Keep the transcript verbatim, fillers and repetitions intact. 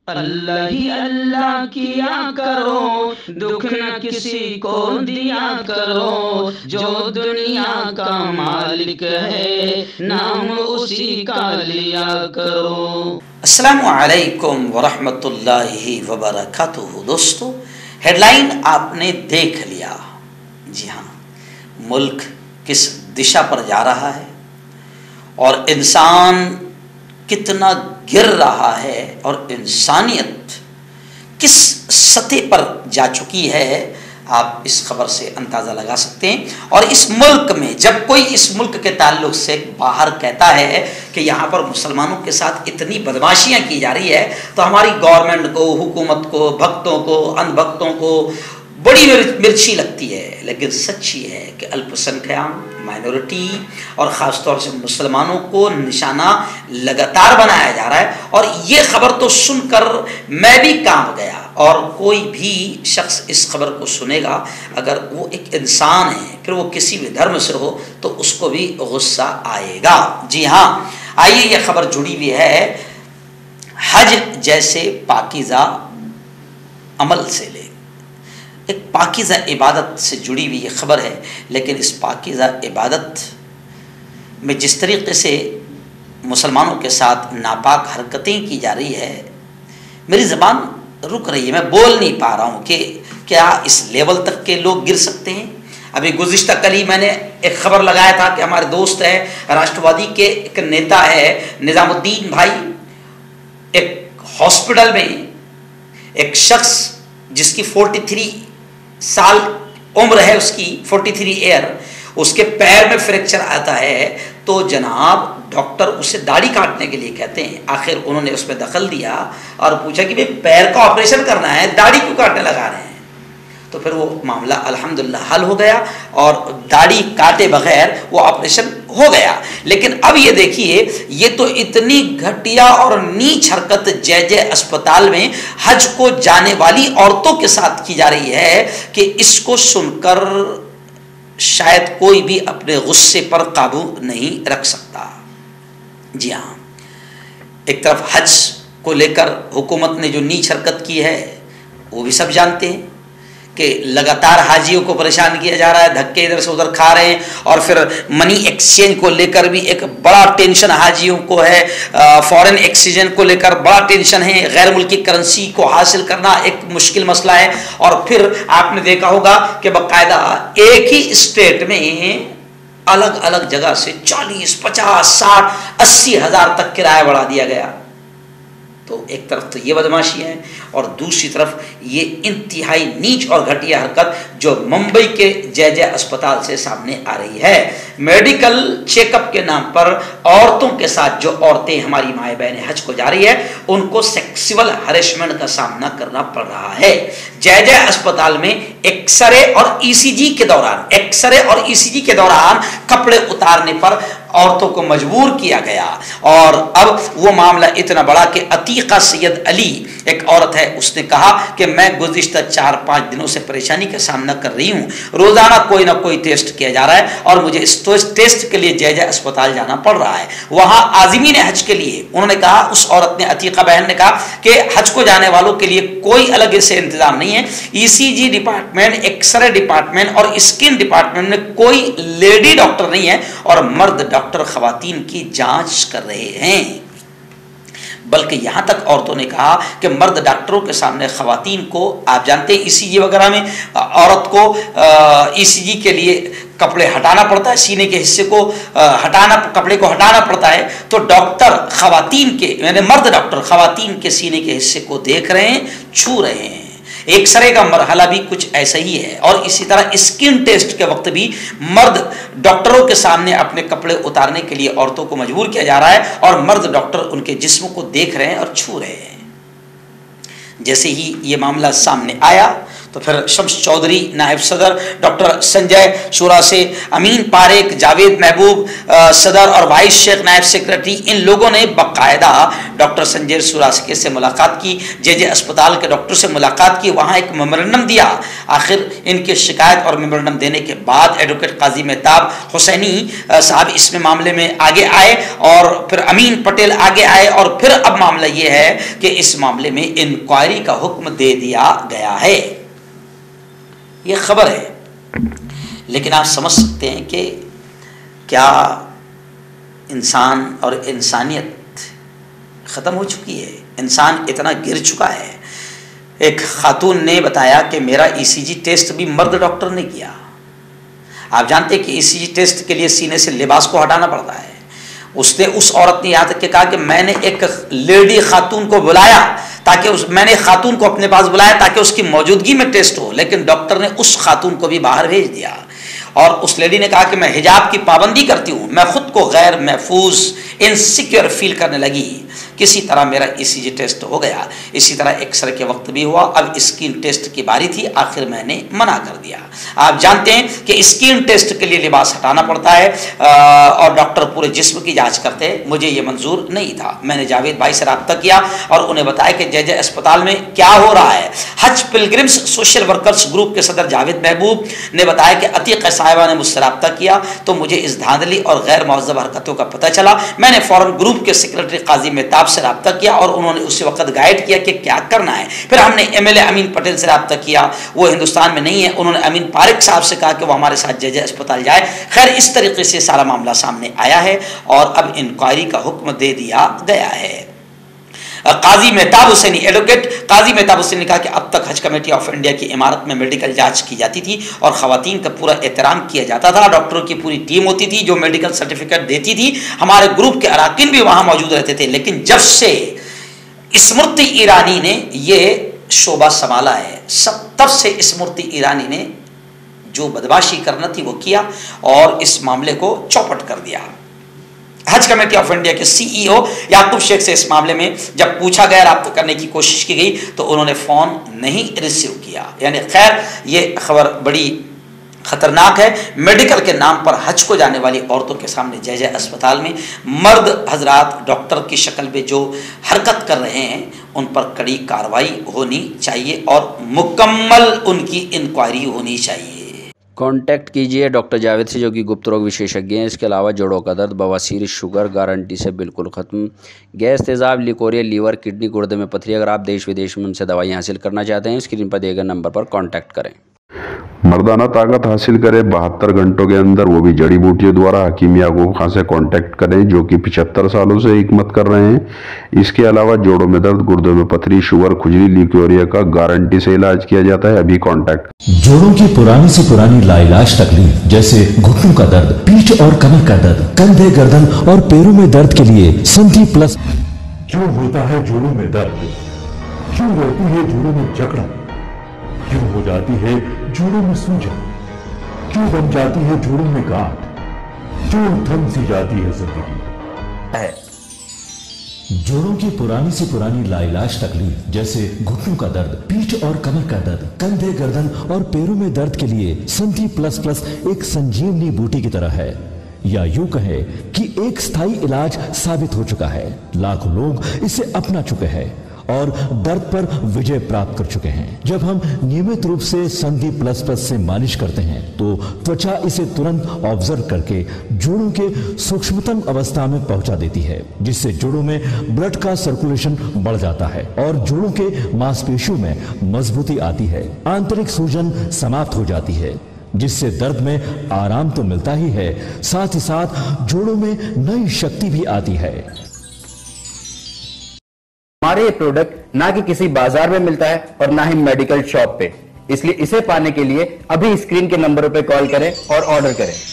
अल्लाह ही अल्लाह किया करो, दुख न किसी को दिया करो, जो दुनिया का मालिक है नाम उसी का लिया करो। अस्सलामु अलैकुम वरहमतुल्लाहि वबरकातुहू। दोस्तों, हेडलाइन आपने देख लिया। जी हाँ, मुल्क किस दिशा पर जा रहा है और इंसान कितना गिर रहा है और इंसानियत किस सतह पर जा चुकी है, आप इस खबर से अंदाज़ा लगा सकते हैं। और इस मुल्क में जब कोई इस मुल्क के ताल्लुक से बाहर कहता है कि यहाँ पर मुसलमानों के साथ इतनी बदमाशियाँ की जा रही है, तो हमारी गवर्नमेंट को, हुकूमत को, भक्तों को, अंधभक्तों को बड़ी मिर्ची लगती है। लेकिन सच ये है कि अल्पसंख्यक, माइनॉरिटी और ख़ास तौर से मुसलमानों को निशाना लगातार बनाया जा रहा है। और ये खबर तो सुनकर मैं भी कांप गया, और कोई भी शख्स इस खबर को सुनेगा, अगर वो एक इंसान है, फिर वो किसी भी धर्म से हो, तो उसको भी गुस्सा आएगा। जी हाँ, आइए ये खबर जुड़ी हुई है हज जैसे पाकीज़ा अमल से ले, एक पाकीज़ा इबादत से जुड़ी हुई ये खबर है। लेकिन इस पाकीज़ा इबादत में जिस तरीके से मुसलमानों के साथ नापाक हरकतें की जा रही है, मेरी ज़बान रुक रही है, मैं बोल नहीं पा रहा हूँ कि क्या इस लेवल तक के लोग गिर सकते हैं। अभी गुज़िश्ता कल ही मैंने एक खबर लगाया था कि हमारे दोस्त है, राष्ट्रवादी के एक नेता है निज़ामुद्दीन भाई, एक हॉस्पिटल में एक शख्स जिसकी तैंतालीस साल उम्र है, उसकी तैंतालीस ईयर, उसके पैर में फ्रैक्चर आता है, तो जनाब डॉक्टर उसे दाढ़ी काटने के लिए कहते हैं। आखिर उन्होंने उसमें दखल दिया और पूछा कि भाई पैर का ऑपरेशन करना है, दाढ़ी क्यों काटने लगा रहे हैं। तो फिर वो मामला अल्हम्दुलिल्लाह हल हो गया और दाढ़ी काटे बगैर वो ऑपरेशन हो गया। लेकिन अब ये देखिए, ये तो इतनी घटिया और नीच हरकत जय जय अस्पताल में हज को जाने वाली औरतों के साथ की जा रही है कि इसको सुनकर शायद कोई भी अपने गुस्से पर काबू नहीं रख सकता। जी हाँ, एक तरफ हज को लेकर हुकूमत ने जो नीच हरकत की है वो भी सब जानते हैं कि लगातार हाजियों को परेशान किया जा रहा है, धक्के इधर से उधर खा रहे हैं। और फिर मनी एक्सचेंज को लेकर भी एक बड़ा टेंशन हाजियों को है, फॉरेन एक्सचेंज को लेकर बड़ा टेंशन है, गैर मुल्की करेंसी को हासिल करना एक मुश्किल मसला है। और फिर आपने देखा होगा कि बाकायदा एक ही स्टेट में अलग अलग जगह से चालीस, पचास, साठ, अस्सी हज़ार तक किराया बढ़ा दिया गया। तो एक तरफ तो ये बदमाशी है और दूसरी तरफ ये इंतहाई नीच और घटिया हरकत जो मुंबई के जय जय अस्पताल से सामने आ रही है। मेडिकल चेकअप के नाम पर औरतों के साथ जो औरतें, हमारी माए बहनें हज को जा रही है, उनको सेक्सुअल हरेसमेंट का सामना करना पड़ रहा है। जय जय अस्पताल में एक्सरे और ईसीजी के दौरान एक्सरे और ईसीजी के दौरान कपड़े उतारने पर औरतों को मजबूर किया गया। और अब वो मामला इतना बड़ा कि अतीका सैयद अली, एक औरत है, उसने कहा कि मैं गुज़िश्ता चार पाँच दिनों से परेशानी का सामना कर रही हूँ, रोज़ाना कोई ना कोई टेस्ट किया जा रहा है और मुझे इस टेस्ट के लिए जय जय अस्पताल जाना पड़ रहा है। वहाँ आज़मीन हज के लिए उन्होंने कहा, उस औरत ने, अतीका बहन ने कहा कि हज को जाने वालों के लिए कोई अलग से इंतज़ाम नहीं है। ईसीजी डिपार्टमेंट, एक्सरे डिपार्टमेंट और स्किन डिपार्टमेंट में कोई लेडी डॉक्टर नहीं है और मर्द डॉक्टर खवातीन की जांच कर रहे हैं। बल्कि यहाँ तक औरतों ने कहा कि मर्द डॉक्टरों के सामने खवातीन को, आप जानते हैं ईसीजी वगैरह में औरत को ईसीजी के लिए कपड़े हटाना पड़ता है, सीने के हिस्से को हटाना, कपड़े को हटाना पड़ता है। तो डॉक्टर खवातीन के, यानी मर्द डॉक्टर खवातीन के सीने के हिस्से को देख रहे हैं, छू रहे हैं। एक्सरे का मरहला भी कुछ ऐसा ही है। और इसी तरह स्किन टेस्ट के वक्त भी मर्द डॉक्टरों के सामने अपने कपड़े उतारने के लिए औरतों को मजबूर किया जा रहा है और मर्द डॉक्टर उनके जिस्म को देख रहे हैं और छू रहे हैं। जैसे ही ये मामला सामने आया तो फिर शम्स चौधरी नायब सदर, डॉक्टर संजय शुरा से अमीन पारेख, जावेद महबूब सदर और वाइस शेख नायब सेक्रेटरी, इन लोगों ने बाकायदा डॉक्टर संजय शुरासके से मुलाकात की, जे जे अस्पताल के डॉक्टर से मुलाकात की, वहाँ एक मेमोरेंडम दिया। आखिर इनकी शिकायत और मेमोरेंडम देने के बाद एडवोकेट काजी मेहताब हुसैनी साहब इसमें मामले में आगे आए और फिर अमीन पटेल आगे आए और फिर अब मामला ये है कि इस मामले में इंक्वायरी का हुक्म दे दिया गया है। ये खबर है, लेकिन आप समझ सकते हैं कि क्या इंसान और इंसानियत ख़त्म हो चुकी है, इंसान इतना गिर चुका है। एक खातून ने बताया कि मेरा ईसीजी टेस्ट भी मर्द डॉक्टर ने किया। आप जानते हैं कि ईसीजी टेस्ट के लिए सीने से लिबास को हटाना पड़ता है। उसने उस औरत ने यहाँ तक के कहा कि मैंने एक लेडी खातून को बुलाया ताकि उस मैंने खातून को अपने पास बुलाया ताकि उसकी मौजूदगी में टेस्ट हो, लेकिन डॉक्टर ने उस खातून को भी बाहर भेज दिया। और उस लेडी ने कहा कि मैं हिजाब की पाबंदी करती हूँ, मैं खुद को गैर महफूज इनसिक्योर फील करने लगी। किसी तरह मेरा ईसीजी टेस्ट हो गया। इसी तरह एक्सरे के वक्त भी हुआ। अब स्किन टेस्ट की बारी थी, आखिर मैंने मना कर दिया। आप जानते हैं कि स्किन टेस्ट के लिए लिबास हटाना पड़ता है और डॉक्टर पूरे जिस्म की जांच करते हैं। मुझे ये मंजूर नहीं था। मैंने जावेद भाई से रब्ता किया और उन्हें बताया कि जय जय अस्पताल में क्या हो रहा है। हज पिलग्रिम्स सोशल वर्कर्स ग्रुप के सदर जावेद महबूब ने बताया कि अतीक साहिबा ने मुझसे रब्ता किया तो मुझे इस धांधली और गैर महज़ब हरकतों का पता चला। मैंने फौरन ग्रुप के सेक्रेटरी काजी मेहताब से रब्ता किया और उन्होंने उसी वक्त गाइड किया कि क्या करना है। फिर हमने एमएलए अमीन पटेल से रब्ता किया, वो हिंदुस्तान में नहीं है। उन्होंने अमीन पारेख साहब से कहा कि वो हमारे साथ जय जय अस्पताल जाए। खैर, इस तरीके से सारा मामला सामने आया है और अब इंक्वायरी का हुक्म दे दिया गया है। काजी मेहताब हुसैनी, एडवोकेट काजी मेहताब हुसैनी ने कहा कि अब तक हज कमेटी ऑफ इंडिया की इमारत में मेडिकल जांच की जाती थी और खवातीन का पूरा एहतराम किया जाता था। डॉक्टरों की पूरी टीम होती थी जो मेडिकल सर्टिफिकेट देती थी। हमारे ग्रुप के अराकीन भी वहां मौजूद रहते थे। लेकिन जब से स्मृति ईरानी ने ये शोभा संभाला है, सब तब से स्मृति ईरानी ने जो बदमाशी करना थी वो किया और इस मामले को चौपट कर दिया। हज कमेटी ऑफ इंडिया के सीईओ याकूब शेख से इस मामले में जब पूछा गया, रब्ता करने की कोशिश की गई तो उन्होंने फ़ोन नहीं रिसीव किया। यानी खैर, ये खबर बड़ी खतरनाक है। मेडिकल के नाम पर हज को जाने वाली औरतों के सामने जय जय अस्पताल में मर्द हजरात डॉक्टर की शक्ल में जो हरकत कर रहे हैं उन पर कड़ी कार्रवाई होनी चाहिए और मुकम्मल उनकी इंक्वायरी होनी चाहिए। कांटेक्ट कीजिए डॉक्टर जावेद से, जो कि गुप्त रोग विशेषज्ञ हैं। इसके अलावा जोड़ों का दर्द, बवासीर, शुगर गारंटी से बिल्कुल ख़त्म, गैस, तेज़ाब, लिकोरिया, लीवर, किडनी, गुर्दे में पथरी। अगर आप देश विदेश में उनसे दवाई हासिल करना चाहते हैं, स्क्रीन पर दिए गए नंबर पर कांटेक्ट करें। मर्दाना ताकत हासिल करें बहत्तर घंटों के अंदर, वो भी जड़ी बूटियों द्वारा। हकीम याकूब खान से कांटेक्ट करें जो कि पिछहत्तर सालों से हिकमत कर रहे हैं। इसके अलावा जोड़ों में दर्द, गुर्दों में पथरी, शुगर, खुजली, लिकोरिया का गारंटी से इलाज किया जाता है। अभी कांटेक्ट। जोड़ों की पुरानी से पुरानी लाइलाज तकलीफ जैसे घुटनों का दर्द, पीठ और कमर का दर्द, कंधे, गर्दन और पैरों में दर्द के लिए संधि प्लस। क्यों होता है जोड़ों में दर्द? क्यों रहती है जोड़ों में जकड़न? क्यों हो जाती है जोड़ों में सूजन? क्यों बन जाती है जोड़ों में गांठ? क्यों थम सी जाती है जिंदगी? जोड़ों की पुरानी से पुरानी लाइलाज तकलीफ जैसे घुटनों का दर्द, पीठ और कमर का दर्द, कंधे, गर्दन और पैरों में दर्द के लिए संधि प्लस प्लस एक संजीवनी बूटी की तरह है, या यूं कहे कि एक स्थायी इलाज साबित हो चुका है। लाखों लोग इसे अपना चुके हैं और दर्द पर विजय प्राप्त कर चुके हैं। जब हम नियमित रूप से संधि प्लस प्लस से मालिश करते हैं तो त्वचा इसे तुरंत ऑब्जर्व करके जोड़ों के सूक्ष्मतम अवस्था में पहुंचा देती है, जिससे जोड़ों में ब्लड का सर्कुलेशन बढ़ जाता है और जोड़ों के मांसपेशियों में मजबूती आती है। आंतरिक सूजन समाप्त हो जाती है, जिससे दर्द में आराम तो मिलता ही है, साथ ही साथ जोड़ों में नई शक्ति भी आती है। हमारे ये प्रोडक्ट ना कि किसी बाजार में मिलता है और ना ही मेडिकल शॉप पे, इसलिए इसे पाने के लिए अभी स्क्रीन के नंबरों पे कॉल करें और ऑर्डर करें।